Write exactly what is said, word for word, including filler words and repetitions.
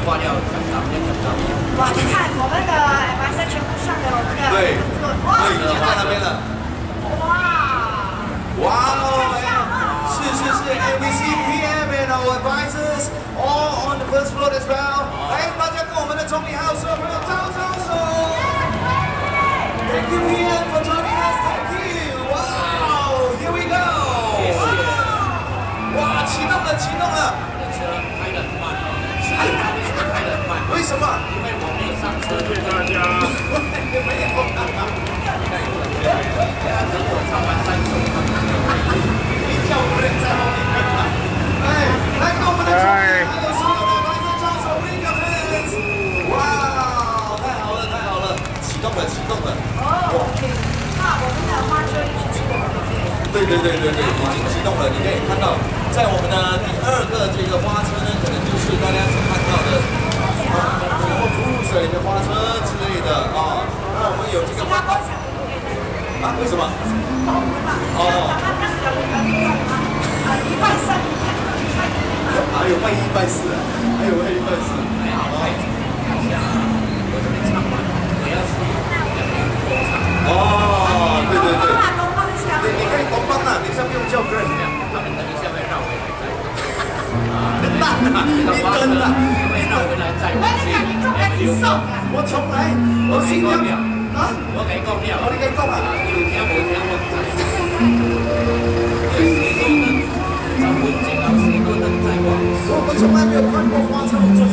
挂掉香港跟香港。 哇，你看我们的马赛全部上了我们的对， 哇， 对，已经在那边了。 哇， 哇哦，是是是 ，and we see P M and our advisors all on the first floor as well。来，大家跟我们的总理还有所有朋友招招手。Thank you P M for joining us. Thank you. Wow, here we go. 哇，启动了，启动了。 车开得很慢，是开得很慢。 为什么？ 因为我没有上车。 谢谢大家。 没有。 等我唱完三首， 可以叫我们在后面看。哎，来跟我们的总理还有所有的来自招手 ，Bring your hands。哇，太好了，太好了，启动了，启动了。 哦，OK，那我们的花车已经启动了，对不对？ 对对对对对，已经启动了。你可以看到，在我们的第二个这个花车呢，可能就是大家所看到的啊，有浮水的花车之类的啊。那我们有这个花啊？为什么？哦。 啊，一半三， 还有万一拜四啊，还有万一拜四。 还好，太久了。我这边唱完，我要去两边工厂。 哦，对对对。 对， 你可以帮帮啊，等一下不用叫哥。 他们等一下会绕回来载我。啊， 蛋啊！你等啊！ 会绕回来载我去。 我從來我先講啊， 我幾講了？ 我哋幾講啊？ 要聽冇聽我唔知。有時都能，就換隻有時都能載我。 我我從來沒有看過花車，我坐